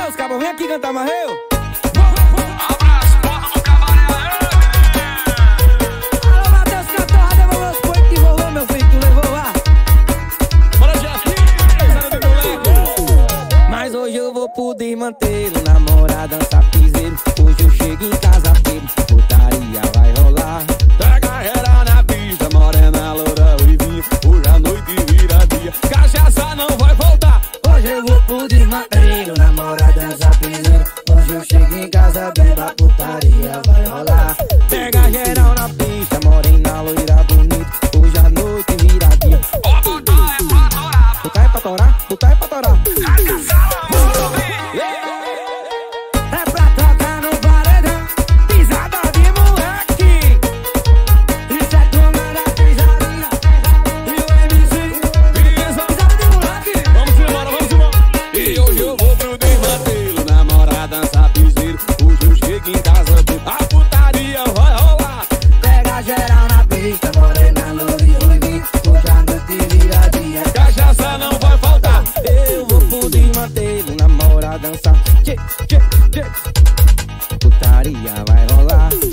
os cabos, vem aqui cantar Marreu. Abraço, porra do cabaré. Alô, Matheus Cantorra, devolveu os poitos que rolou, meu filho, tu levou lá. Bora, Jeff, Mas hoje eu vou poder mantê-lo, namorar, dançar piseiro. Hoje eu chego em casa pego, putaria vai rolar. pega geral na pista, morena, loura, ruivinha. Hoje a noite vira dia, cachaça não vai voltar. Hoje eu vou poder mantê-lo, namorar, dançar piseiro. Hoje eu chego em casa bebo, a putaria vai rolar. Pega geral na pista, morena, loira, bonita. Hoje a noite vira dia. Ó, botar é pra torar. Tu tá é pra torar? Tu tá é pra torar? Cachaça, vamos ouvir. É pra tocar no paredão, pisada de moleque. Isso é turma da pisadinha e o MC. Pisada de moleque. Vamos embora, vamos embora. E hoje eu vou pro desmantelo, namorar, dançar piseiro. Hoje eu chego em casa bebo, a putaria vai rolar. Pega geral na pista, morena, loura e ruivinha. Hoje a noite vira dia. Cachaça não vai faltar. Eu vou poder mantê-lo, namorar, dançar. Tchê, tchê, tchê. Putaria vai rolar.